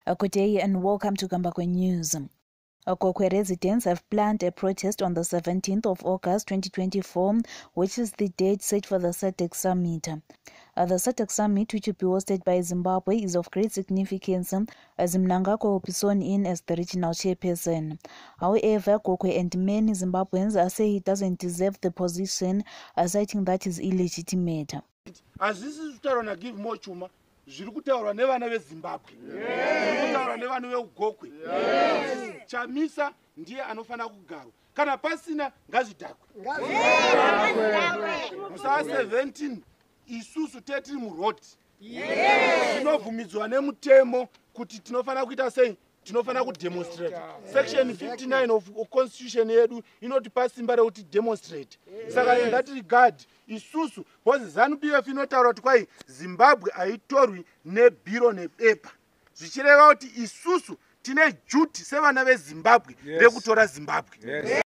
Good day and welcome to Kambakwe News. Kokwe residents have planned a protest on the 17th of August 2024, which is the date set for the SADC Summit. The SADC Summit, which will be hosted by Zimbabwe, is of great significance as Mnangagwa will be sworn in as the regional chairperson. However, Kokwe and many Zimbabweans say he doesn't deserve the position, citing that is illegitimate. As this is to give more chuma, zviri kutaurwa nevana veZimbabwe, zviri kutaurwa nevana veUgokwe. Chamisa ndiye anofana kugarwa. Kana pasina ngazvidhakwe. Musa 17 isusu teti muroti. Zvinobvumidzwa nemutemo kuti tinofana kuita sei? Tinofana kudemonstrate. Section 59 of constitution yedu inotipa simba rekuti demonstrate. Saka in that regard isusu because ZANU-PF inotaura kuti kwai Zimbabwe haitorwi nebhiro nepepa. Zvichireva kuti isusu tine duty sevana veZimbabwe rekutora Zimbabwe.